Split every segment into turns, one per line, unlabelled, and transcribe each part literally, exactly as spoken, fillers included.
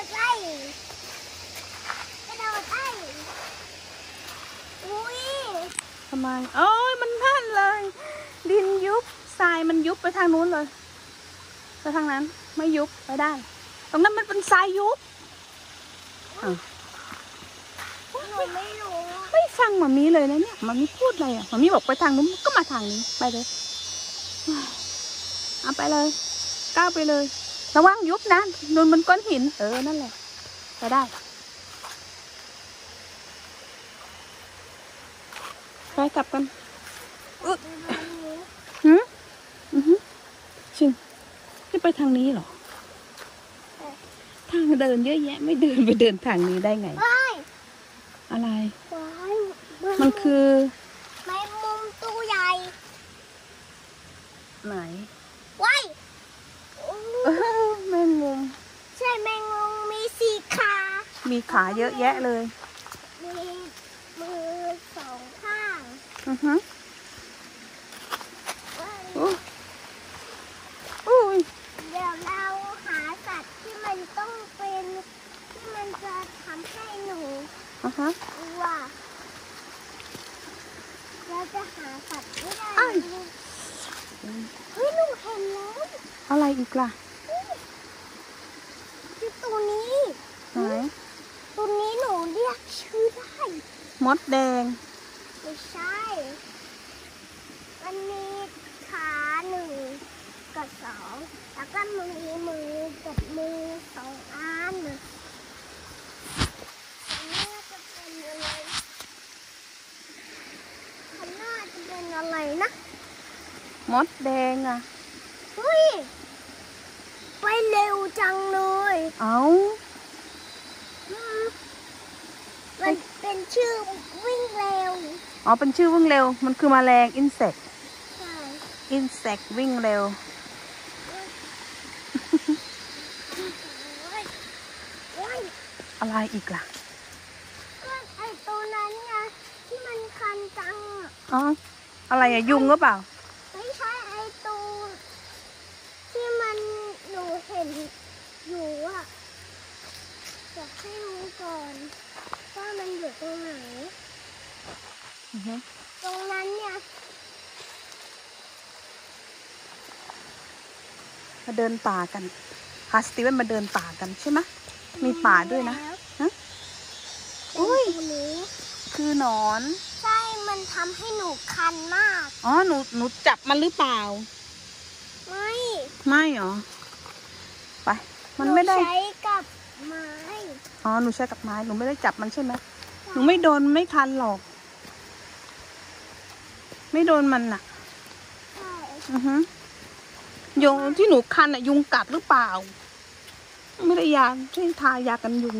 ไล่กระโดดไล่อุ้ย
ทำไมโอ้ยมันพันเลยดินยุบทรายมันยุบไปทางนู้นเลยไปทางนั้นไม่ยุบไปได้ตรงนั้นมันเป็นทรายยุบ
หนูไม่รู้
ไม่ฟังหมามีเลยนะเนี่ยหมามีพูดอะไรอ่ะหมามีบอกไปทางนู้นก็มาทางนี้ไปเลยเอาไปเลยก้าวไปเลยระวังยุบนะโดนบนก้อนหินเออนั่นแหละไปได้ไปกลับกันอึ๊ดหืมอือหือชิงจะไปทางนี้เหรอทางเดินเยอะแยะไม่เดินไปเดินทางนี้ได้ไงอะไรมันคือ
แมงมุมตัวใหญ่
ไหน
ว้าย
แมงมุม
ใช่แมงมุมมีสี่ขา
มีขาเยอะแยะเลย
มีมือสองข้าง
อือฮึอุ้ย
เดี๋ยวเราหาสัตว์ที่มันต้องเป็นที่มันจะทำให้หนู
อ่ะฮะ
ว่าเราจะหาสัตว์ไม่ได้เฮ้ยหนูเห็นแล้ว
อะไรอีกล่ะ
คือตัวนี้
ไหน
ตัวนี้หนูเรียกชื่อได้
มดแดง
ไม่ใช่มันมีขาหนึ่งกับสองแล้วก็มีมือกับมือสองอันอันนี้จะเป็นอะไรอันน่าจะเป็นอะไรนะ
มดแดงอ่ะ
เฮ้ยไปเร็วจังเลย
เอ้า
มันเป็นชื่อวิ่งเร็ว
อ๋อเป็นชื่อวิ่งเร็วมันคือแมลงอินเสก
ใช่
อินเสกวิ่งเร็วอะไรอีกล่ะ
ก็ไอตัวนั้นไงที่มันคันจัง
อ๋ออะไรอะยุงหรือเปล่า
ไม่ใช่ไอตัวที่มันหนูเห็นอยู่อะอยากให้รู้ก่อนว่ามันอยู่ตรงไหนตรงนั้นเนี่ย
มาเดินป่ากันพาสติเวนมาเดินป่ากันใช่ไหมมีป่าด้วยนะฮะอุ้ยคือหนอน
ใช่มันทำให้หนูคันมาก
อ๋อหนูหนูจับมันหรือเปล่า
ไม่
ไม่หรอไปมันไม่ได้
ใช้กับไม้
อ๋อหนูใช้กับไม้หนูไม่ได้จับมันใช่ไหมหนูไม่โดนไม่คันหรอกไม่โดนมันน่ะ
ใช่
อือฮึยุงที่หนูคันอ่ะยุงกัดหรือเปล่าไม่ได้ยาใช่ทายากันยุง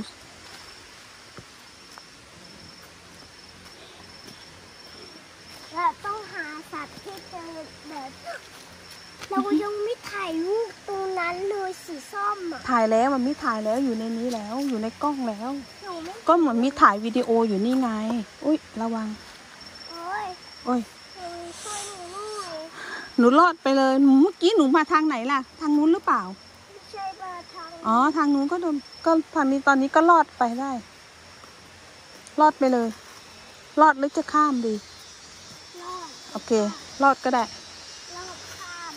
เราต้องหาสัตว์ที่เจอแบบเรายังไม่ถ่ายรูปตัวนั้นเลยสีส้มอ่ะ
ถ่ายแล้วมันมีถ่ายแล้วอยู่ในนี้แล้วอยู่ในกล้องแล้วก็เหมือนมีถ่ายวิดีโออยู่นี่ไงอุ้ยระวัง
โอ้ย
โอ้ย
ช่วยหนูหน่อย
หนูรอดไปเลยเมื่อกี้หนูมาทางไหนล่ะทางนู้นหรือเปล่า
ไม่ใช่มาทาง
อ๋อทางนู้นก็โดนก็ทางนี้ตอนนี้ก็รอดไปได้รอดไปเลยรอดหรือจะข้ามดี
รอด
โอเครอดก็ได้
รอดข้าม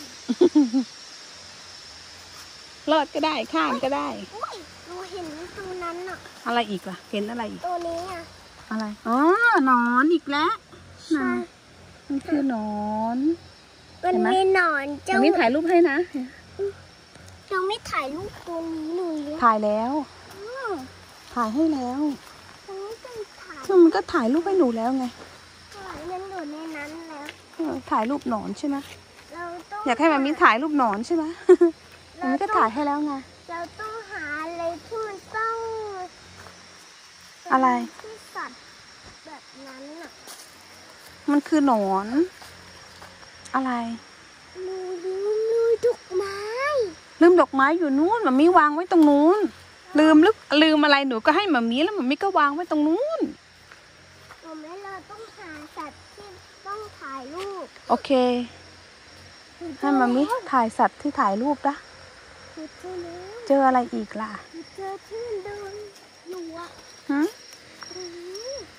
รอดก็ได้ข้ามก็ได้
อุ้ยหนูเห็นตัวนั้นอ่ะ
อะไรอีกล่ะเห็นอะไรอีก
ตัวนี้อ่ะ
อะไรอ๋อหนอนอีกแล้วนั่นมันคือหนอน
มันมีหนอนเจ้า
มีถ่ายรูปให้นะ
ยังไม่ถ่ายรูปตัวนี้หนู
ถ่ายแล้วถ่ายให้แล้วมันก็ถ่ายรูปให้หนูแล้วไง
มันอยู่ในนั้นแล้ว
ถ่ายรูปหนอนใช่ไหมอยากให้มันมีถ่ายรูปหนอนใช่ไหมมันก็ถ่ายให้แล้วไง
เราต้องหาอะไรที่มันต้อง
อะไร
ที่สัตว์แบบนั้นอ่ะ
มันคือหนอนอะไร
ลืมลืมลืมดอกไม้
ลืมดอกไม้อยู่นู้นมันมีวางไว้ตรงนู้นลืมลึกลืมอะไรหนูก็ให้มามีแล้วมันมีก็วางไว้ตรงนู้น
ผมแล้วเราต้องหาสัตว์ที่ต้องถ่ายรูป
โอเคให้มามีถ่ายสัตว์ที่ถ่ายรูปนะ
หนูเจอแล้ว
เจออะไรอีกล่ะ
หนูเจอที่มันเดินอยู่อะ
ฮะ
ตรงนี้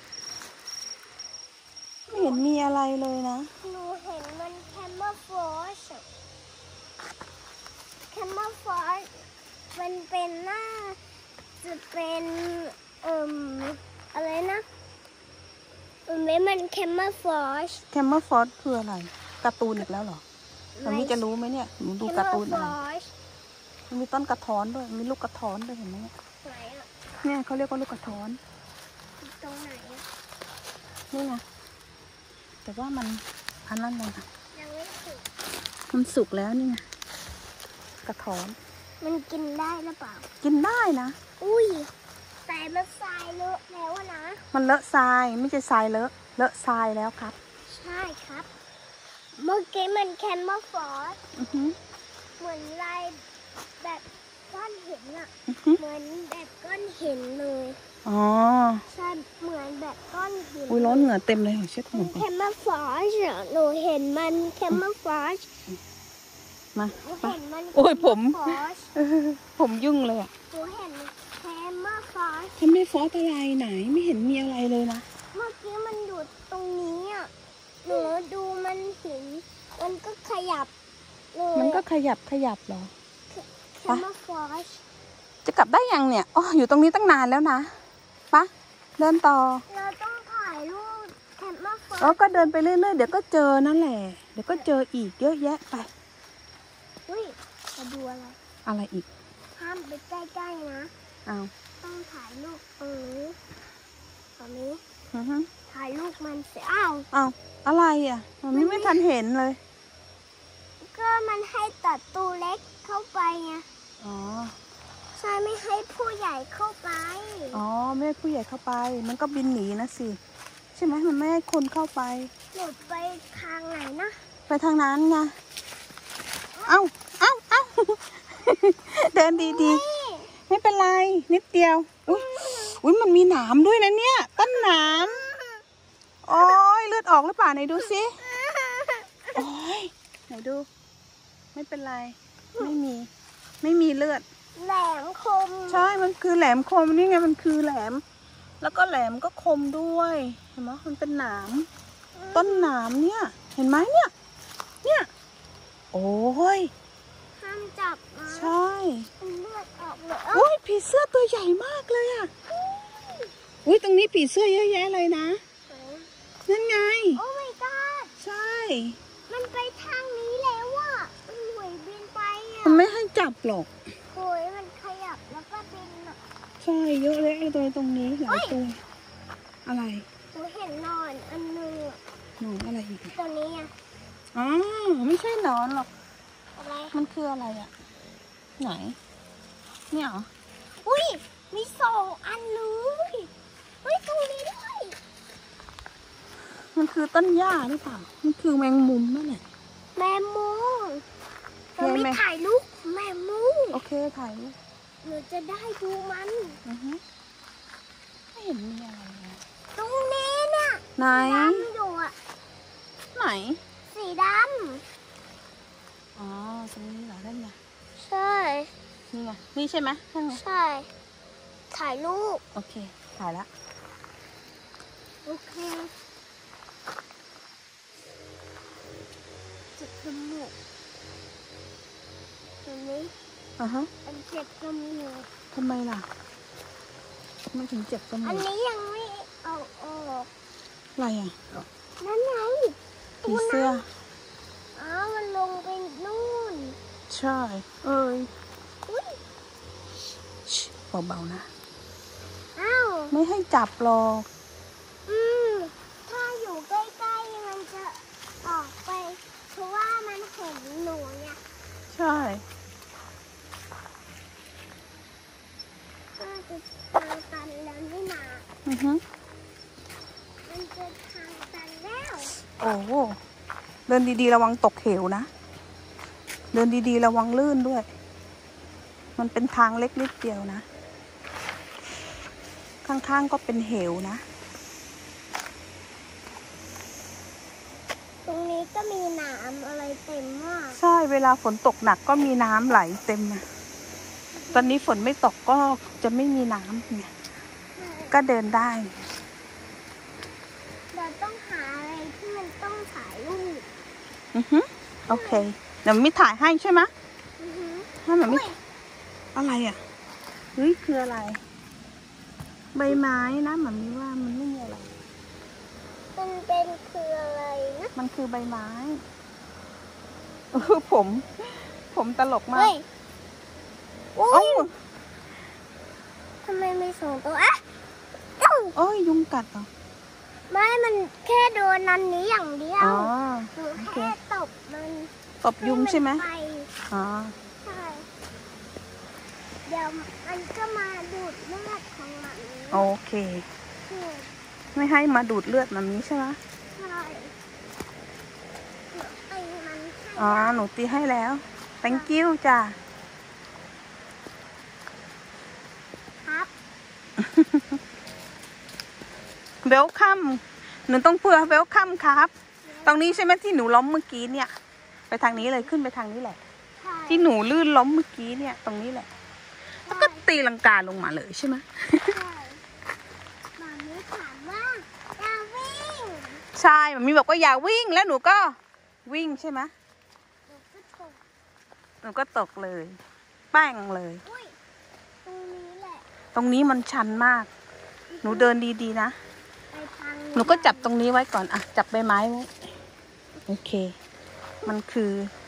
ไม่เห็นมีอะไรเลยนะ
หนูเห็นมันแคมเมอร์ฟอชแคมเมอร์ฟอชมันเป็นหน้าจะเป็นเอ่มอะไรนะเออไม่มันแคมเมอร์ฟอช
แคมเมอร์ฟอสคืออะไรการ์ตูนอีกแล้วเหรอตอนนี้จะรู้ไหมเนี่ยหนูดูการ์ตูนอะไรมันมีต้นกระท้อนด้วยมีลูกกระท้อนด้วยเห็นไหมเนี่ย
ไหนอะ
เนี่ยเขาเรียกว่าลูกกระท้อน
ตรงไหนอะ
นี่ไงแต่ว่ามันอันนั้นเลยค่ะ
ยังไม่สุก
มันสุกแล้วนี่ไงกระท้อน
มันกินได้หรือเปล่า
กินได้นะ
อุ้ยแต่มันทรายเลอะแล้วอะนะ
มันเลอะทรายไม่ใช่ทรายเลอะเลอะทรายแล้วครับ
ใช่ครับ เมื่อกี้มันแคมเมอร์ฟอส
อือหือ
เหมือนลายแบบก้อนหินอะ
อือหือ
เหมือนแบบก้อนหินเลย
อ๋อ
ใช่เหมือนแบบก้อนหิน
อุ้ยร้อนเหงื่อเต็มเลยเช็ดหัวก่
แค
อน
มเมอร์ฟอสอะหนูเห็นมันแคมเมอร์ฟอส
มา
หนู
ไป
เห็นมัน
โอ้ยผม
แคเมอร์ฟอส
เออผมยุ่งเลยอ่ะ
หนูเห็นแคมเมอร์ฟอส
ทำไม่ฟอสอะไรไหนไม่เห็นมีอะไรเลยนะ
เมื่อกี้มันอยู่ตรงนี้อ่ะ หนูดูมันเห็นมันก็ขยับเลย
มันก็ขยับขยับเหรอ
แคมเมอร์ฟอส
จะกลับได้ยังเนี่ยอ๋ออยู่ตรงนี้ตั้งนานแล้วนะปะเดินต่อ
เราต้องถ่ายรูปแคมเมอร์ฟอส
แล้วก็เดินไปเรื่อยๆเดี๋ยวก็เจอนั่นแหละเดี๋ยวก็เจออีกเยอะแยะไป
อุ้ยมาดูอะไร
อะไรอีก
ห้ามไปใกล้ๆนะ
อ้าว
ต้องถ่ายรูปตรงนี้ตรงนี้
อือฮึ
ถ่ายรูปมันเสียอ้าว
อ้าวอะไรอ่ะมันไม่ไม่ทันเห็นเลย
ก็มันให้ตัดตัวเล็กเข้าไปไง
อ๋อ
ใช่ไม่ให้ผู้ใหญ่เข้าไป
อ๋อไม่ให้ผู้ใหญ่เข้าไป มันก็บินหนีนะสิใช่ไหมมันไม่ให้คนเข้าไป
หนูไปทางไหนนะ
ไปทางนั้นไงเอ้าเอ้าเอ้า เดินดีๆ ไม่เป็นไร นิดเดียว อุ้ยอุ้ยมันมีหนามด้วยนะเนี่ย ต้นหนามโอ้ยเลือดออกหรือเปล่าไหนดูสิโอ้ยไหนดู ไม่เป็นไร ไม่มี ไม่มีเลือด
แหลมคม
ใช่ มันคือแหลมคมนี่ไง มันคือแหลม แล้วก็แหลมก็คมด้วย เห็นไหมมันเป็นหนาม ต้นหนามเนี่ย เห็นไหมเนี่ย เนี่ย โอ้ย
ห้ามจับนะ
ใช่
มันเลือดออกเลย
โอ้ยผีเสื้อตัวใหญ่มากเลยอ่ะ อุ้ยตรงนี้ผีเสื้อเยอะแยะเลยนะ นั่นไง
โอ้ my god
ใช่
มันไปทางนี้แล้วอ่ะมันหวยบินไปอ่ะ
มันไม่ให้จับหรอก
โอ้ยมันขยับแล้วก็บินอ่ะ
ใช่เยอะเลยไอ้ตัวตรงนี้หลายตัว อะไร
หนูเห็นนอนอันหนึงอะ
หนอนอะไรอีกอะ
ตัวนี้อ่ะ
อ๋อไม่ใช่หนอนหรอก
อะไร
มันคืออะไรอ่ะ ไหน เนี่ยเหรอ
อุ้ยมีสองอันเลยเฮ้ยตรงนี้ด้วย
มันคือต้นหญ้าหรือเปล่า มันคือแมงมุมนั่นแหละ
แมมมูเรา
เห็
ไม่
นไหม
ถ่ายรูปแมมมู
โอเคถ่ายรูป
หนูจะได้ดูมัน
อือฮึไม่เห็นมีอะไรเลย
ตรงนี้น่ะ
ไหน
ดำอยู่อ่ะ
ไหน
สีด
อ๋อตรงนี้เหรอได้ไง
ำใช่
นี่ไง นี่ใช่ไหมใช่ไหม
ใช่ ถ่ายรูป
โอเค ถ่ายละ
โอเคจุดจมูกตรงนี้
อ่ะฮะ
อันเจ็บจมูก
ทำไมล่ะทำไมถึงเจ็บจมู
อัน
ก
นี้ยังไม่เอาออก
อะไรอ่ะ
นั่นไง
ผีเสื้อ
อ้าวมันลงไปนู่น
ใช่ เอ้ย
อุ้ย
ชิเบาๆนะ
อ้าว
ไม่ให้จับหรอก
อืม ถ้าอยู่ใกล้ๆมันจะออกไป เพราะว่ามันเห็นหนูไง
ใช่
ก็จะทางตันแล้วนี่นา
อือฮึ
มันจะทางตันแล้ว
โอ้โหเดินดีๆระวังตกเหวนะ เดินดีๆระวังลื่นด้วย มันเป็นทางเล็กนิดเดียวนะ ข้างๆก็เป็นเหวนะ
ตรงนี้ก็มีน้ำอะไรเต็มมาก
ใช่ เวลาฝนตกหนักก็มีน้ำไหลเต็มนะ
อ
ตอนนี้ฝนไม่ตกก็จะไม่มีน้ำเนี่ยก็เดินได้
เราต้องหาอะไรที่มันต้องถ่ายรูป
อือฮึโอเคเดี๋ยวมิถ่ายให้ใช่ไหม
อือหือ
ให้แบบมิ
อุ๊ย
อะไรอ่ะเฮ้ยคืออะไร ใบไม้นะแบบมิว่ามันไม่มีอะไร
มันเป็นคืออะไรนะ
มันคือใบไม้เออผม ผมตลกมาก
เฮ้ยอุ้
เอ้าย
ทำไมไม่ส่งตัวอ่ะเอ้า
โอ้ยยุงกัดเหรอ
ไม่ มันแค่โดนนันนี้อย่างเดียว
อ๋อ
หนู
โอเค
แค่ตบมัน
ตบยุงใช่ไหม
ให้นป
อ๋อ
ใช่ เดี๋ยวมันก็มาดูดเลือดของมัน
โอเค
อืม
ไม่ให้มาดูดเลือดแบบนี้ใช่ไหม
ใช่หนูตีมันให้
อ๋อหนูตีให้แล้ว thank you จ้ะ
ครับ
welcome หนูต้องพูดว่า welcome ครับ ตรงนี้ใช่ไหมที่หนูล้มเมื่อกี้เนี่ย ไปทางนี้เลยขึ้นไปทางนี้แหละ
ใช่
ที่หนูลื่นล้มเมื่อกี้เนี่ย ตรงนี้แหละ แล้วก็ตีลังกาลงมาเลยใช่ไหม
ใช่หมามีถามว่าอย่าวิ่ง
ใช่มันมีบอกว่าอย่าวิ่งแล้วหนูก็วิ่งใช่ไหม
หนูก็ตก
หนูก็ตกเลย แป้งเลย
อุ้ยตรงนี้แหละ
ตรงนี้มันชันมาก หนูเดินดีๆนะ
ไปทาง
หนูก็จับตรงนี้ไว้ก่อนอะจับใบไม้ไว้โอเค มันคือ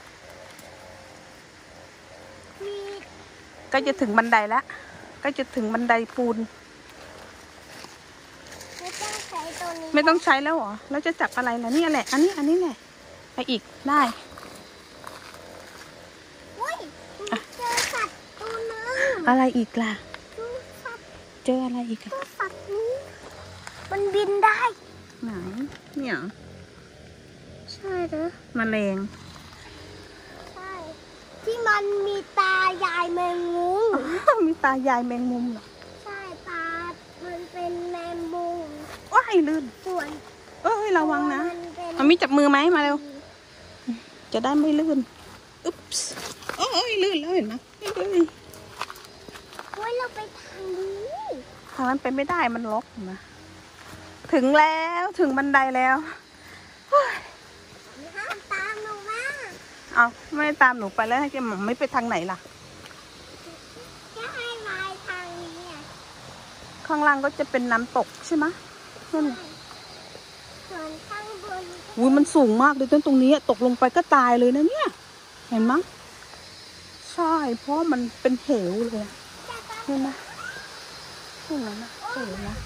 มี
ก็จะถึงบันไดแล้วก็จะถึงบันไดปูน
ไม่ต้องใช้ตัวนี้
ไม่ต้องใช้แล้วเหรอแล้วจะจับอะไรล่ะนี่แหละ อันนี้อันนี้แหละไปอีกได้
อุ้ยเจอสัตว์ตัวหนึง
อะไรอีกล่ะ
ดูสัตว์
เจออะไรอีกอะ
ตัวสัตว์นี้มันบินได้
ไหนเนี่ยเหรอ
ใช่เหรอ
แมลง
ใช่ที่มันมีตายายแมงมุม
มีตายายแมงมุมเหรอ
ใช่ตา มันเป็นแมงมุม
ว้ายลื่น
ส่วน
เอ้ยระวังนะ
มันเป็น
เอามีจับมือไหมมาเร็ว จะได้ไม่ลื่นอุ๊บส์โอ้ยลื่นแล้วเห็นไหมเอ้ย
เฮ้ยเราไปทางนี้
ทางนั้นไปไม่ได้มันล็อกเห็นไหมถึงแล้วถึงบันไดแล้วเฮ้ย
ห้ามตามหนูมา
เอาไม่ตามหนูไปแล้วให้แกหมอไม่ไปทางไหนล่ะ
จะให้ลายทางนี้อ่ะ
ข้างล่างก็จะเป็นน้ำตกใช่ไหมนั่นน่ะ
ส่วนข้างบน
อุ้ยมันสูงมากเลยจนตรงนี้ตกลงไปก็ตายเลยนะเนี่ย เห็นไหมยใช่เพราะมันเป็นเหวเลยอะเห็นไหมเห็นไหมนะเหวนะ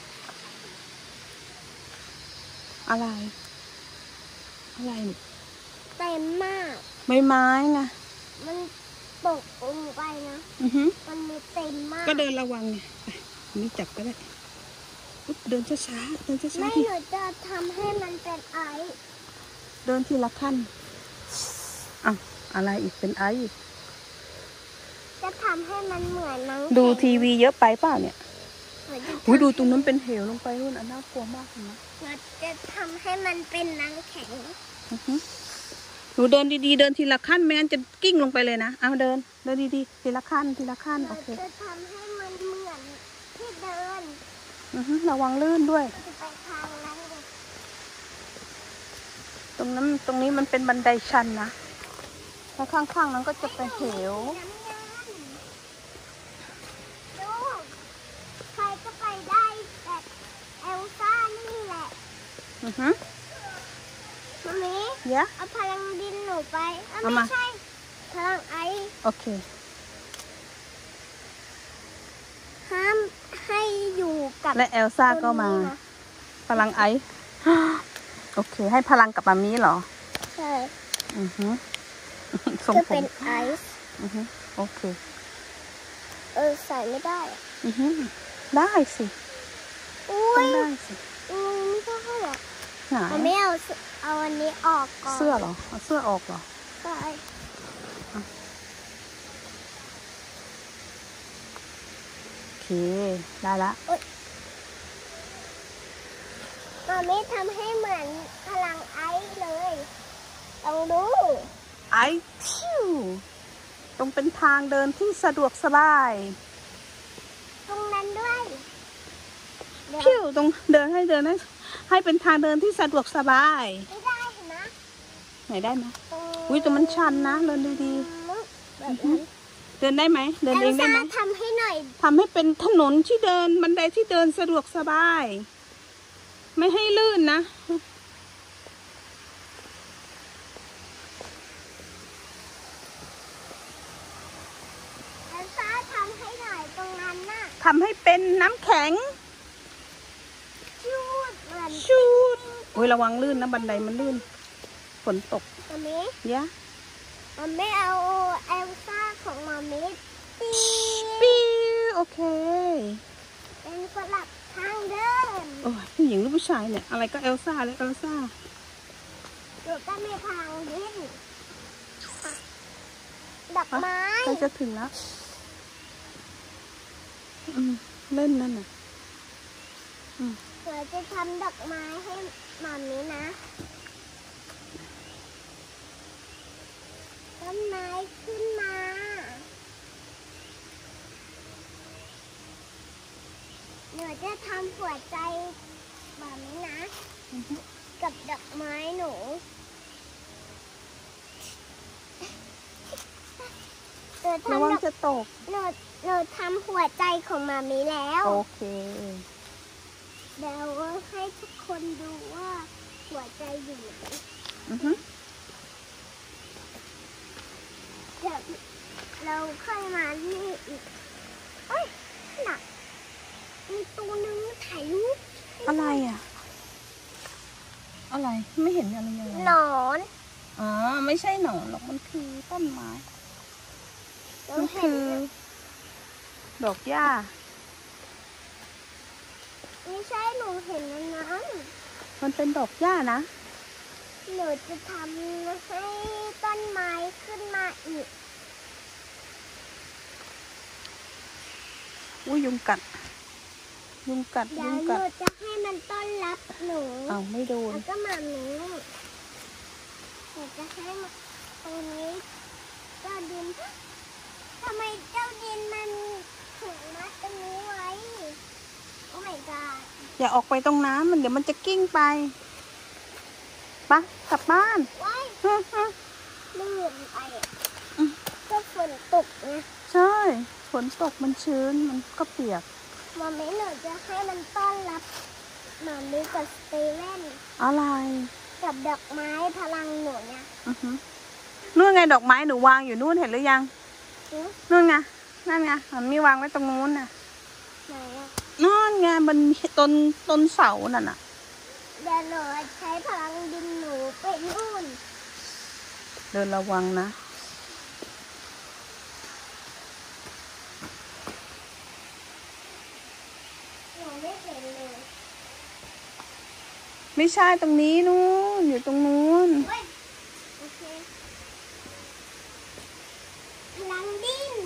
อะไร อะไรนี่
เต็มมาก
ใบไม้ไง
มันตกลงไปนะ
อือฮึ
มันมีเต็มมาก
ก็เดินระวังไงไปนี่จับก็ได้อุ๊ยเดินช้าๆเดินช้า
ไม่
ๆที
หนูจะทำให้มันเป็นไอซ์
เดินทีละขั้นอ่ะอะไรอีกเป็นไอซ์อีก
จะทำให้มันเหมือนน้ำ
ดู
แข็ง
ทีวีเยอะไปเปล่าเนี่ย
หนูจะ
อุ้ยดู
ทำ
ตรงนั้นเป็นเหวลงไปนู่นอ่ะน่ากลัวมากเลยนะ
หนูจะทำให้มันเป็นน้ำแข็ง
อือฮึหนูเดินดีๆเดินทีละขั้นไม่งั้นจะกิ้งลงไปเลยนะเอาเดินเดินดีๆทีละขั้นทีละขั้น
หนู
โอเค
จะทำให้มันเหมือนที่เดิน
อือฮึระวังลื่นด้วย
จะไปทางนั้นเลย
ตรงนั้นตรงนี้มันเป็นบันไดชันนะแล้วข้างๆนั้นก็จะเป็นเหว
น้ำเงินดูใครก็ไปได้แต่เอลซ่านี่แหละ
อือฮึ
มามี
เยอะ
เอาพลังดินหนูไปเอ้า
เอา
ไม่
มา
ใช่พลังไอซ์
โอเค
ห้ามให้อยู่กับ
และเอลซ่าก็มา
ตัวนี้นะ
พลังไอซ์ โอเค ให้พลังกับมามีเหรอ
ใช่
อือฮึทรง
จะ
ผ
เป็
ม
นไอซ์
อือฮึโอเค
เออใส่ไม่ได้อะ
อือฮึได้สิ
อุ้
ต้อย งได้สิ
อืมไม่ใช่หรอก
ไหน
มันไม่เอาเสื้อเอาอันนี้ออกก่อน
เสื้อเหรอเอาเสื้อออกเหรอ
ใช่
โอเค ได้ละ
มันไม่ทำให้เหมือนพลังไอซ์เลยลองดู
ไอชิวตรงเป็นทางเดินที่สะดวกสบาย
ตรงนั้นด้วยเดี๋ยว
พิ้วตรงเดินให้เดินให้ให้เป็นทางเดินที่สะดวกสบาย
ไม่ได้เห็นไหม
ไหนได้ไหม
ตรง
อุ้ยตรงมันชันนะเดินดี
แบบนั้น
ๆเดินได้ไหมเดินเองได้ไหม
ลซ่าทำให้หน่อย
ทำให้เป็นถนนที่เดินบันไดที่เดินสะดวกสบาย ไม่ให้ลื่นนะ
เอลซ่าทำให้หน่อยตรงนั้นน่ะ
ทำให้เป็นน้ำแข็ง
ชูดเหมือน
ชูดโอ้ยระวังลื่นนะบันไดมันลื่นฝนตก
มามิ
เยอะ
มันไม่เอาเอลซ่าของมามิตี
ปิ้วโอเค
เป็นสลับทางเดิน
โอ้ยผู้หญิงหรือผู้ชายเนี่ยอะไรก็เอลซ่าเลยเอลซ่า
หนูก็มีทางดิ้นดอกไม้
ใกล้จะถึงแล้วอืมเล่นนั่นน่ะ
เดี๋ยวจะทำดอกไม้ให้มามินะต้นไม้ขึ้นมาหนูจะทำหัวใจแบบนี้นะ กับดอกไม้หนูหนู
ระ
ทำ
วัง
ดอก
จะตก
หนูหนูทำหัวใจของมามีแล้ว
โอเค
เดี๋ยวให้ทุกคนดูว่าหัวใจอยู่ไหน
อือฮึ
เดี๋ยวเราค่อยมานี่อีกเอ้ยน่ะมีตัวหนึงถ่ายรูป
อะไรอ่ะ อะไรไม่เห็นอะไรเลย
หนอน
อ๋อไม่ใช่หนอนหรอกมันคือต้นไม้
เรา
มัน
เห็
คื
น
อ ดอกหญ้า
ไม่ใช่หนูเห็นอันนั้น
มันเป็นดอกหญ้านะ
หนูจะทำให้ต้นไม้ขึ้นมาอีก
อุ้ยยุงกัด ยุงกัด
เดี๋ย
ยุ
ว
ง
ห
กั
นู
ด
จะให้มันต้อนรับหนู
อ้าวไม่โดน
แล้วก็มามีหนูจะให้มันตรงนี้เจ้าดินทำไมเจ้าดินมันถึงมัดตรงนี้ไว้ โอ้ my god
อย่าออกไปตรงน้ำมันเดี๋ยวมันจะกิ้งไปไปะกลับบ้าน
ว้าย
ฮึฮึ
ลื่นไปอะ
อืม
ก็ฝนตกไง
ใช่ฝนตกมันชื้นมันก็เปียก
มามีหนูจะให้มันต้อนรับมามีกับสเตเวน
อะไร
กับดอกไม้พลังหนูเนี่ย
อือฮึนู่นไงดอกไม้หนูวางอยู่นู่นเห็นหรือยัง
หือ
นู่นไงนั่นไงมันมีวางไว้ตรงนู้นน่ะ
ไหนอะ
นู่นไงบนต้นต้นเสานั่นน่ะ
เดี๋ยวหนูใช้พลังดินหนูไปนู่น
เดินระวังนะ
หนูไม่เห็นเลย
ไม่ใช่ตรงนี้นู่นอยู่ตรงนู้น
เว้ยโอเคพลังดิ้น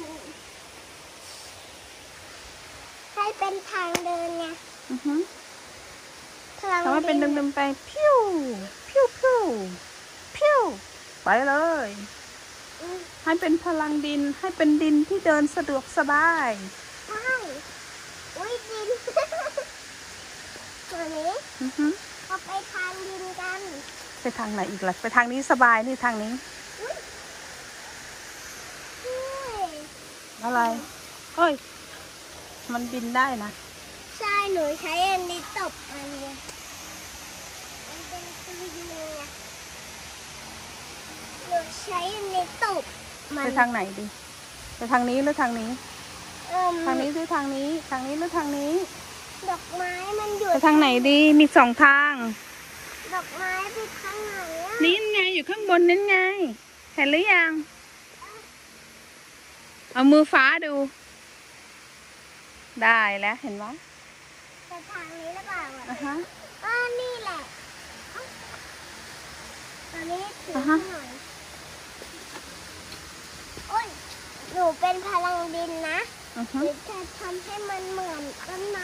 ให้เป็นทางเดินไง
อือฮึ
พลัง
ทำให้เป็นเดิมๆไปพิ้วพิ้วพิ้วพิ้วไปเลย
อืม
ให้เป็นพลังดินให้เป็นดินที่เดินสะดวกสบาย
ใช่อุ้ยดิน ตัวนี้
อือฮึ
เอาไปทางดินกัน
ไปทางไหนอีกล่ะไปทางนี้สบายนี่ทางนี้
อุ้ยเฮ้ย
อะไรเอ้ยมันบินได้นะ
ใช่หนูใช้อันนี้ตบมันไงมันเป็นตัวยิงไงหนูใช้อันนี้ตบมัน
ไปทางไหนดีไปทางนี้หรือทางนี้
เอิ่ม
ทางนี้หรือทางนี้ ทางนี้หรือทางนี้
ดอกไม้มันอยู่
ไปทางไหนดีมีสองทาง
ดอกไม้ไปทางไหนอะ
นี่ไงอยู่ข้างบนนั่นไง เห็นหรือยัง เอามือฟ้าดู ได้แล้วเห็นไหม
ไปทางนี้หรือเปล่าอะ
อ่ะฮะ
เออนี่แหละเอ้าตอนนี้ถือ
อ่า
ให้
ฮะ
หน่อยโอ้ยหนูเป็นพลังดินนะ
อือ
ห
ฮึ
รือจะทำให้มันเหมือนต้นไม้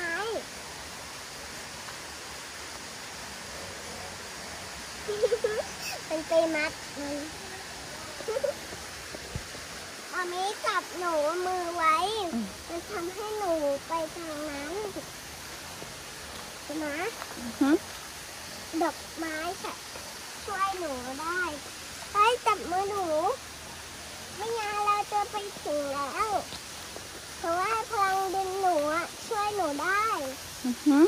เป็นไปมัดมัน เอามามีจับหนูมือไว้มันทำให้หนูไปทางนั้นใช่ไหมดอกไม้ค่ะช่วยหนูได้ไปจับมือหนูไม่งั้นเราจะไปถึงแล้วเพราะว่าพลังดึงหนูช่วยหนูได้อือฮึ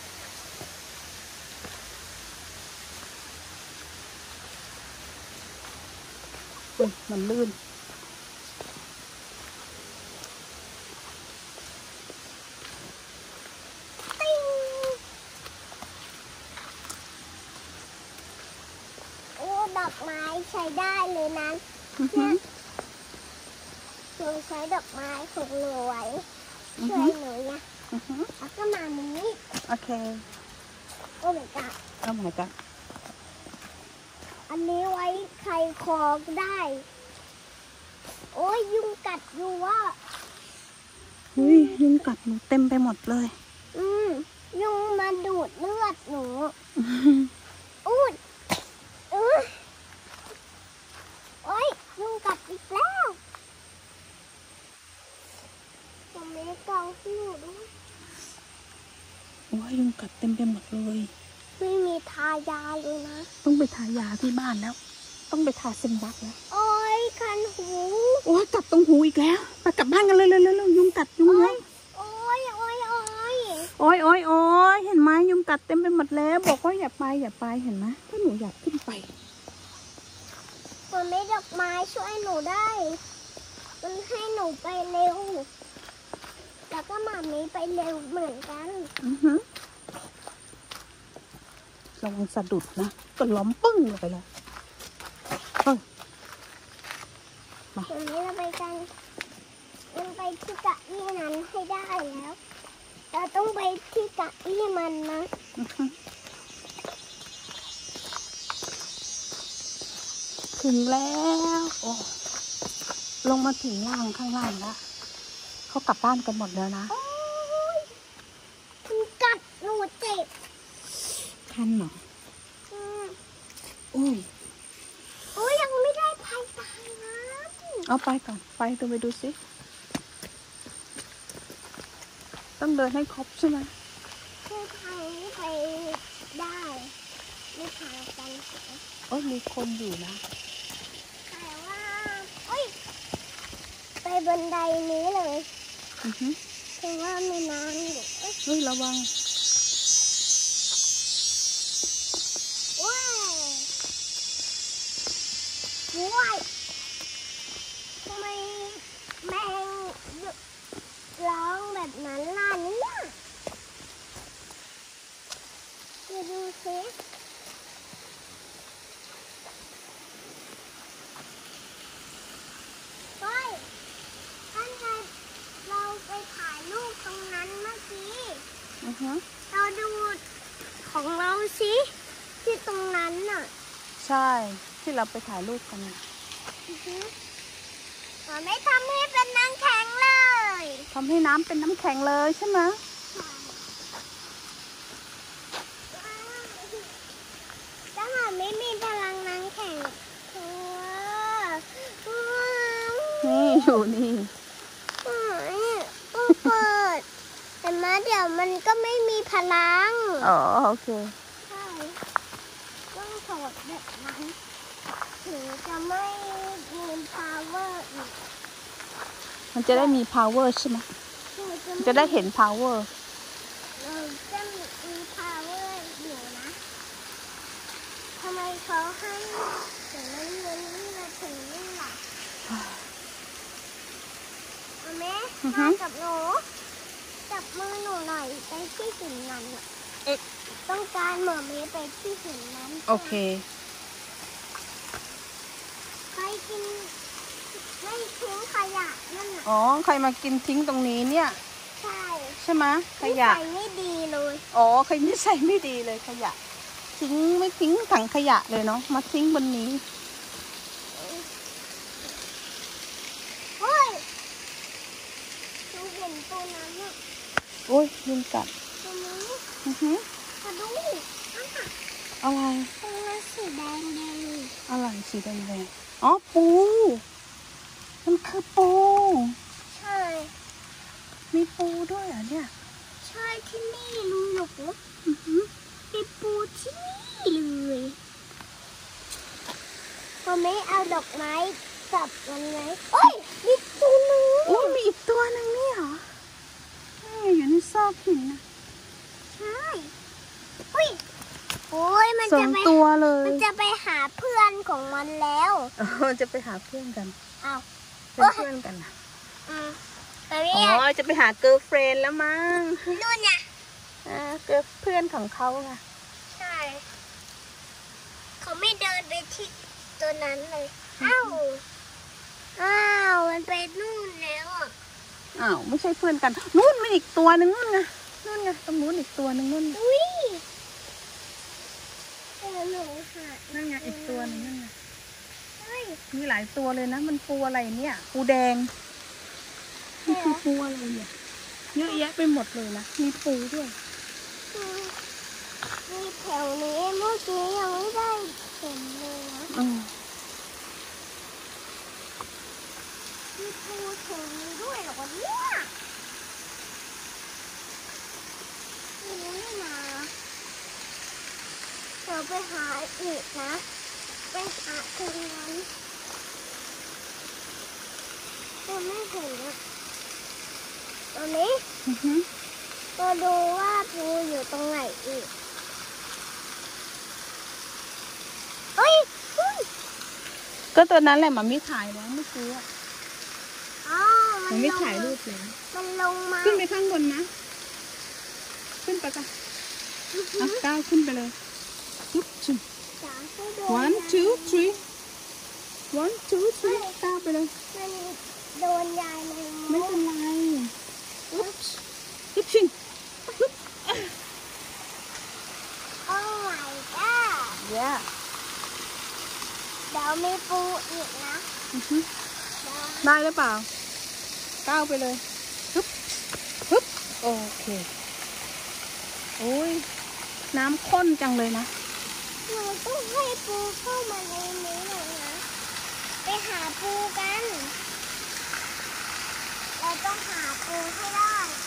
มันลื่น
โอ้ดอกไม้ใช้ได้เลยนะเนี่ยหนูใช้ดอกไม้ของหนูไว้ช่วยหนูเนี่ยแล้วก็มานี้
โอเค
โอ้ my god
โอ้ my god
อันนี้ไว้ใครคอได้โอ้ยยุงกัดอยู่ว่ะ
อุ้ยยุงกัดหนูเต็มไปหมดเลย
อืมยุงมาดูดเลือดหนูอุ้ยเออโอ้ยยุงกัดอีกแล้วตรงนี้เกาที่หนูด้วย
โอ้ยยุงกัดเต็มไปหมดเลย
ไม่มีทายาเลยนะ
ต้องไปทายาที่บ้านแล้วต้องไปทาเซนบักแล้ว
โอ้ยคันหู
โอ้ยกัดตรงหูอีกแล้วไปกลับบ้านกันเลยเลยเลยยุงกัดยุงเลย
โอ้ยโอ้ยโอ้ย
โอ้ยโอ้ยโอ้ยเห็นไหมยุงกัดเต็มไปหมดแล้วบอกว่าอย่าไปอย่าไปเห็นไหมถ้าหนูอยากขึ้นไป
มันไม่ดอกไม้ช่วยหนูได้มันให้หนูไปเร็วแล้วก็หมามีไปเร็วเหมือนกัน
อือฮึระวังสะดุดนะก็ล้มปึ้งลงไปแล้วเฮ้ย
มาตรงนี้เราไปกันเราไปที่กะอี้นั้นให้ได้แล้วเราต้องไปที่กะอี้มันนะ
ถึงแล้วโอ้ลงมาถึงล่างข้างล่างแล้วเขากลับบ้านกันหมดแล้วนะ
โอ้ยกัดหนูเจ็บ
คันเหรออุ้ย
โอ้ยยังไม่ได้พายตายนะ
เอาไปก่อนไปดูไปดูสิต้องเดินให้ครบใช่ไหม
คือทางนี้ไปได้ไม่ทางกัน
โอ้ยมีคนอยู่นะ
แต่ว่าโอ้ยไปบันไดนี้เลย
อือฮึ
เพราะว่ามีน้ำอยู่
เฮ้ยระวัง
ว้าวว้ายทำไมแมงร้องแบบนั้นล่ะเนี่ยมาดูสิเฮ้ยท่านไงเราไปถ่ายรูปตรงนั้นเมื่อกี้
อือฮะ
เราดูของเราสิที่ตรงนั้นน่ะ
ใช่ที่เราไปถ่ายรูปกัน
มันไม่ทำให้เป็นน้ำแข็งเลย
ทำให้น้ำเป็นน้ำแข็งเลยใช่ไหม
ถ้ามันไม่มีพลังน้ำแข็ง
นี่อยู่นี่
ต้องเปิดแต่มาเดี๋ยวมันก็ไม่มีพลัง
อ๋อโอเค
ใช่ต้องถอดแบบนั้นถึงจะไม่มี power อีก
มันจะได้มี power ใช่ไหมจะได้เห็น power
เราจะมี power อยู่นะทำไมเขาให้ถึงนั้นเงินนี่มาถึงนี่ล่ะเอาแม่มากับหนูจับมือหนูหน่อยไปที่หินนั้นต้องการเหมือนเมย์ไปที่หินนั้น
โอเค
ใครกินไม่ทิ้งขยะนั่นน่ะ
อ๋อใครมากินทิ้งตรงนี้เนี่ย
ใช่
ใช่ไหมขยะ
นิสัยไม่ดีเลย
อ๋อใครนิสัยไม่ดีเลยขยะทิ้งไม่ทิ้งถังขยะเลยเนาะมาทิ้งบนนี้
เฮ้ยดูเห็นตัวนั้นอ่ะ
โอ้ยยุงกัด
ตัวนี้
อือฮึ
มาดู
อะไร
ตัวสีแดงแดง
อะไรสีแดงแดงอ๋อปูโอ้มันคือปู
ใช่
มีปูด้วยเหรอเนี่ย
ใช่ที่นี่ลุงหยก
อือหือ
มีปูที่นี่เลยพอไม่เอาดอกไม้จับมันไหมโอ้ยมีตัวหนึง
โอ้ยมีอีกตัวหนึ่งนี่เหรอนี่อยู่ในซอกหินนะ
ใช่อุ้ยโอ้ยมัน
สอ
จะ
ง
ไป
ตัวเลย
มันจะไปหาเพื่อนของมันแล้ว
อ๋อจะไปหาเพื่อนกัน
เอา
เป็นเพื่อนกันนะ
อืมไป
อ๋
เรีย
อจะไปหาเกิร์ลเฟรนด์แล้วมั้ง
นู่นไง
อ่าเกิร์ลเพื่อนของเขาไง
ใช่ เขาไม่เดินไปที่ตัวนั้นเลย อ้าว อ้าว มันไปนู่นแล้วอ่ะ
อ้าวไม่ใช่เพื่อนกันนู่นมีอีกตัวหนึ่งนู่นไงนู่นไงตรงนู้นอีกตัวหนึ่งนู่น
อุ้ยเออหนูหา
นั่นไงอีกตัวหนึ่งนั่นไง
เฮ้ย
มีหลายตัวเลยนะมันปูอะไรเนี่ยปูแดงนี่คือปูอะไรเนี่ยเยอะแยะไปหมดเลยนะมีปูด้วย
อืมมีแถวนี้เมื่อกี้ยังไม่ได้เห็นเลยนะ
อืม
มีปูแถวนี้ด้วยเหรอวะเนี่ยไม่รู้นี่นะเดี๋ยวไปหาอีกนะ ไปหาตรงนั้นยังไม่เห็นอะตอนนี้
อือหือ
มาดูว่าปูอยู่ตรงไหนอีกเฮ้ยเฮ้ย
ก็ตัวนั้นแหละหมามิถ่ายแล้วเมื่อกี้อะ
อ๋อ
ห
มั
มาน มิ
ลง
ถ่ายรูปแล้ว
มันลงมา
ขึ้นไปข้างบนนะ ขึ้นไปกันอ่ะก้าวขึ้นไปเลยปุ๊บชิม
สามให้โด
one two three one two three ก้าวไปเลย
มันโดนยายมัน
ไม่เป็นไรปุ๊บปุ๊บชิงปุ๊บ
โอ้ my god
เย้
เดี๋ยวมีปูอีกนะ
อือหือ
เดี๋ยว
ได้หรือเปล่าก้าวไปเลยปุ๊บปุ๊บโอเคโอ้ยน้ำข้นจังเลยนะ
เราต้องให้ปูเข้ามาในนี้หน่อยนะ ไปหาปูกัน เราต้องหาปูให้ได้